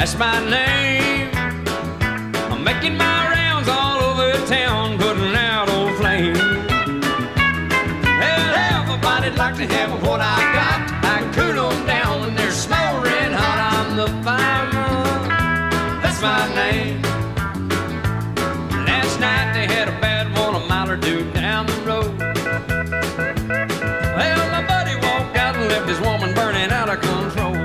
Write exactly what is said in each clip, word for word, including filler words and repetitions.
that's my name. I'm making my rounds all over town, putting out old flames. Well, everybody'd like to have what I got. I cool them down when they're smold'ring hot. I'm the fireman, that's my name. Last night they had a bad one, a mile or two down the road. Well, my buddy walked out and left his woman burning out of control.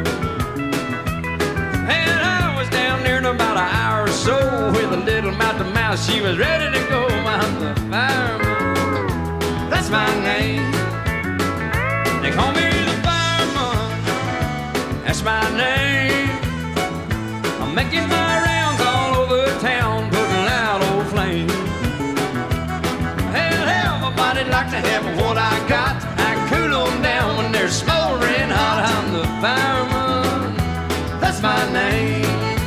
And I was down there in about an hour or so with a little mouth to mouth. She was ready to go. I'm the fireman, that's my name. They call me the fireman, that's my name. I'm making my rounds all over town, putting out old flames. Hell, everybody'd like to have what I got. I cool them down when they're smold'ring hot. I'm the fireman, that's my name.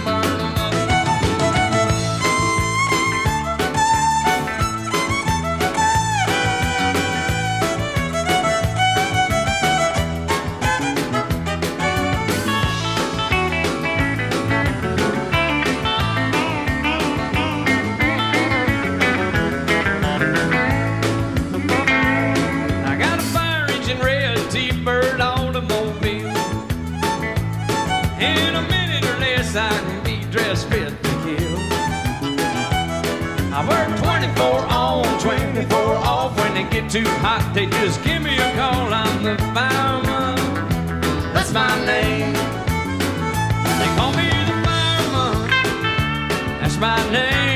T-bird automobile. In a minute or less I can be dressed fit to kill. I work twenty-four on, twenty-four off. When they get too hot they just give me a call. I'm the fireman, that's my name. They call me the fireman, that's my name.